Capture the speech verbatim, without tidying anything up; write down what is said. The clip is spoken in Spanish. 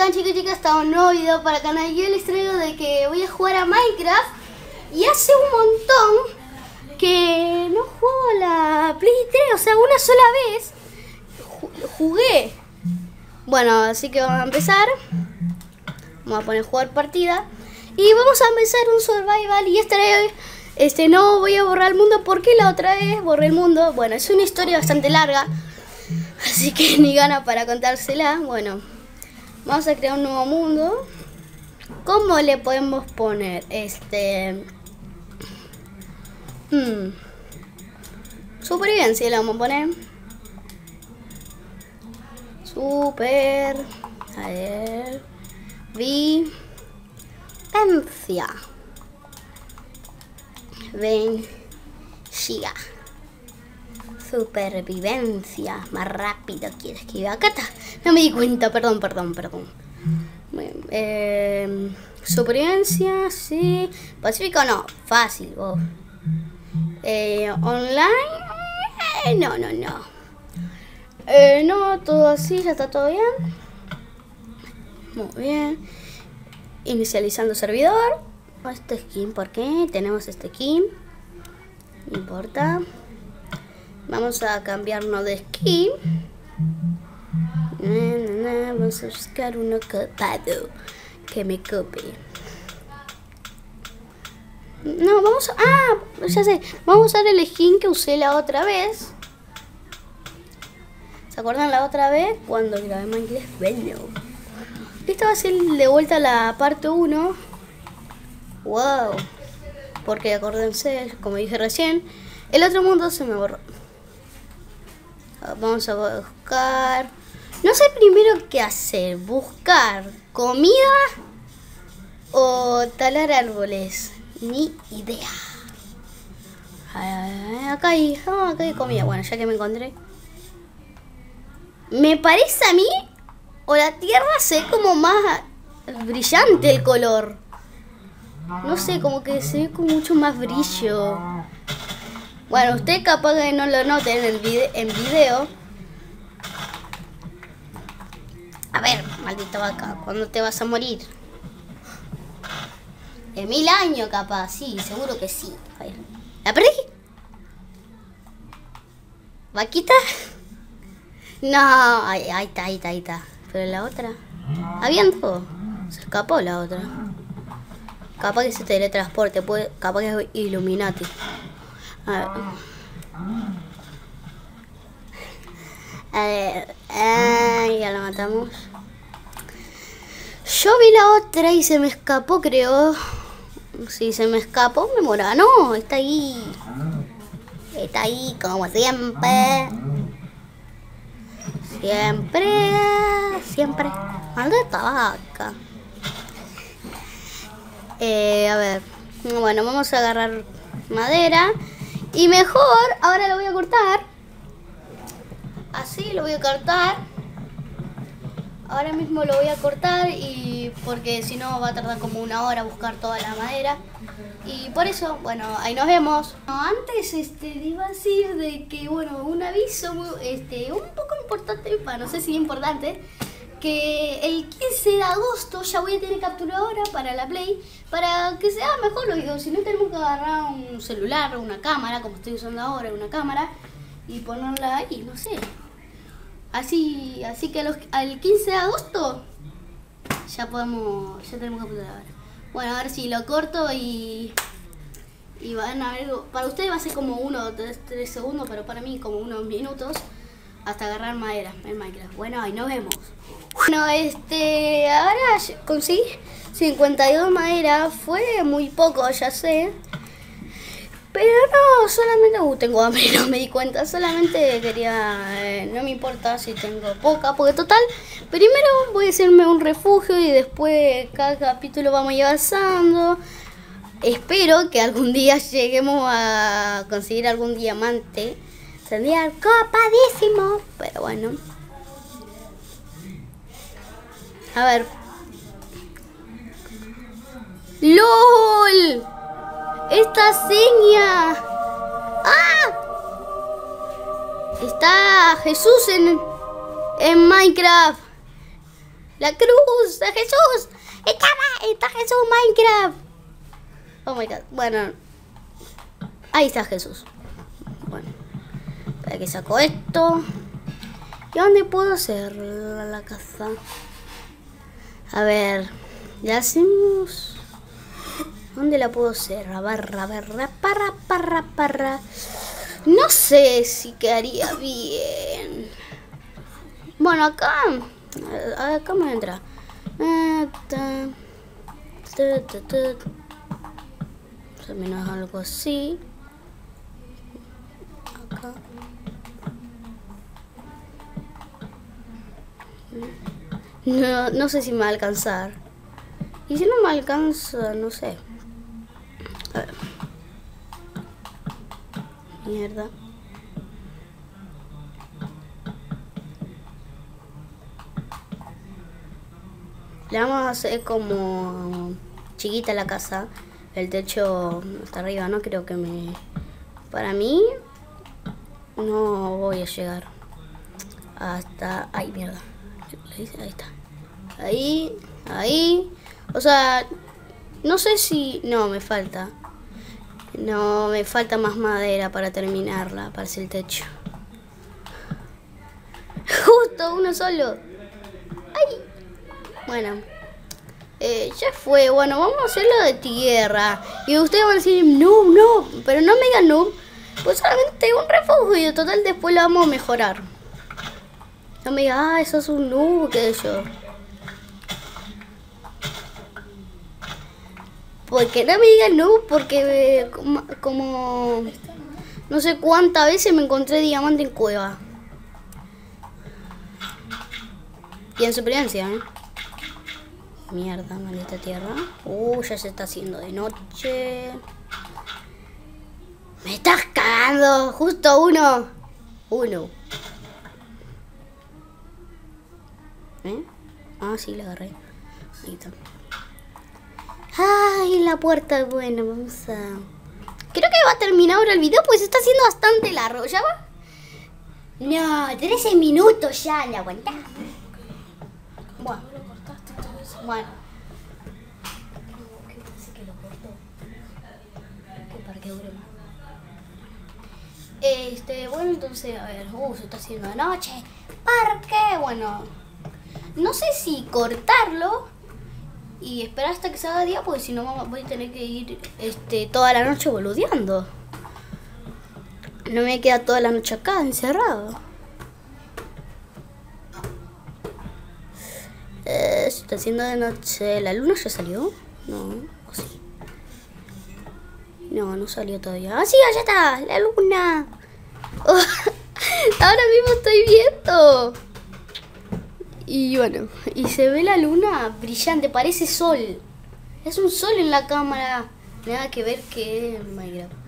están, chicos y chicas? Está un nuevo video para el canal. Yo les traigo de que voy a jugar a Minecraft. Y hace un montón que no juego la Play tres. O sea, una sola vez jugué. Bueno, así que vamos a empezar. Vamos a poner jugar partida. Y vamos a empezar un survival. Y esta vez este, no voy a borrar el mundo porque la otra vez borré el mundo. Bueno, es una historia bastante larga, así que ni gana para contársela. Bueno, vamos a crear un nuevo mundo. ¿Cómo le podemos poner? Este... Hmm. Supervivencia le vamos a poner. Super... A ver... Vivencia. Ven... Siga. Supervivencia. Más rápido quiero escribir. Acá está. No me di cuenta. Perdón, perdón, perdón. Eh, supervivencia, sí. Pacífico no. Fácil. Oh. Eh, online. Eh, no, no, no. Eh, no, todo así. Ya está todo bien. Muy bien. Inicializando servidor. Este skin, ¿por qué? Tenemos este skin. No importa. Vamos a cambiarnos de skin. Na, na, na, vamos a buscar uno copado que me copie. No, vamos a... Ah, ya sé. Vamos a usar el skin que usé la otra vez. ¿Se acuerdan la otra vez? Cuando grabé Minecraft. Bueno. Esta va a ser de vuelta la parte uno. Wow. Porque acuérdense, como dije recién, el otro mundo se me borró. Vamos a buscar... No sé primero qué hacer. Buscar comida o talar árboles. Ni idea. Acá hay, oh, acá hay comida. Bueno, ya que me encontré. Me parece a mí, o la tierra se ve como más brillante el color. No sé, como que se ve con mucho más brillo. Bueno, usted capaz que no lo noten en el video, en video. A ver, maldita vaca, ¿cuándo te vas a morir? De mil años capaz, sí, seguro que sí. A ver. ¿La perdí? ¿Vaquita? No, ahí, ahí está, ahí está, ahí está. Pero la otra... ¿Habían todo? Se escapó la otra. Capaz que se teletransporte, puede, capaz que es Illuminati. A ver. A ver. Ay, ya la matamos. Yo vi la otra y se me escapó, creo. Si se me escapó, me mora. No, está ahí. Está ahí, como siempre. Siempre, siempre. Maldita vaca. Eh, a ver. Bueno, vamos a agarrar madera. Y mejor, ahora lo voy a cortar. Así lo voy a cortar. Ahora mismo lo voy a cortar y porque si no va a tardar como una hora buscar toda la madera. Y por eso, bueno, ahí nos vemos. Antes este, iba a decir de que, bueno, un aviso este, un poco importante, para no sé si importante, que el quince de agosto ya voy a tener capturadora para la Play, para que sea mejor los videos. Si no, tenemos que agarrar un celular o una cámara, como estoy usando ahora, una cámara, y ponerla ahí, no sé. Así, así que los, al quince de agosto ya podemos, ya tenemos capturadora. Bueno, a ver si lo corto y, y van a ver, para ustedes va a ser como uno o tres, tres segundos, pero para mí como unos minutos hasta agarrar madera en Minecraft. Bueno, ahí nos vemos. Bueno, este, ahora conseguí cincuenta y dos madera, fue muy poco, ya sé. Pero no, solamente uh, tengo hambre, no me di cuenta. Solamente quería, eh, no me importa si tengo poca, porque total, primero voy a hacerme un refugio y después cada capítulo vamos a ir avanzando. Espero que algún día lleguemos a conseguir algún diamante. Sería copadísimo, pero bueno. A ver. ¡LOL! ¡Esta seña! ¡Ah! Está Jesús en, en Minecraft. ¡La cruz de Jesús! ¡Está, está Jesús Minecraft! Oh my god. Bueno. Ahí está Jesús. Bueno. Espera que saco esto. ¿Y dónde puedo hacer la, la casa? A ver. Ya hacemos... ¿Dónde la puedo hacer? Barra, barra, parra, parra, parra. No sé si quedaría bien. Bueno, acá... Acá me entra. Más o menos algo así. Acá. No, no sé si me va a alcanzar. Y si no me alcanza, no sé. A ver. Mierda. Le vamos a hacer como chiquita la casa. El techo hasta arriba, no creo que me... Para mí, no voy a llegar hasta... Ay, mierda. Ahí está. Ahí, ahí. O sea, no sé si... No, me falta. No, me falta más madera para terminarla, para hacer el techo. Justo uno solo. Ay. Bueno. Eh, ya fue. Bueno, vamos a hacerlo de tierra. Y ustedes van a decir, no, no. Pero no me digan no. Pues solamente un refugio. Total, después lo vamos a mejorar. No me digan, ah, eso es un noob, qué sé yo. Porque no me digan no, porque eh, como, como no sé cuántas veces me encontré diamante en cueva. Y en supervivencia, ¿eh? Mierda, maldita tierra. Uh, ya se está haciendo de noche. Me estás cagando. Justo uno. Uno. ¿Eh? Ah, sí, la agarré. Ahí está. Ay, la puerta. Bueno, vamos a... Creo que va a terminar ahora el video, pues se está haciendo bastante largo. ¿Ya va? No, trece minutos ya, ¿le aguantás? Bueno. Bueno. ¿Qué parece que lo cortó? Que para que dure más. Este, bueno, entonces, a ver. Uh, se está haciendo de noche. ¿Para qué? Bueno. No sé si cortarlo y esperar hasta que se haga día, porque si no voy a tener que ir este, toda la noche boludeando. No me queda toda la noche acá, encerrado. Eh, se está haciendo de noche. ¿La luna ya salió? No, o sí. No, no salió todavía. ¡Ah, sí, allá está! ¡La luna! Oh, ahora mismo estoy viendo. Y bueno, y se ve la luna brillante, parece sol. Es un sol en la cámara. Nada que ver que Minecraft.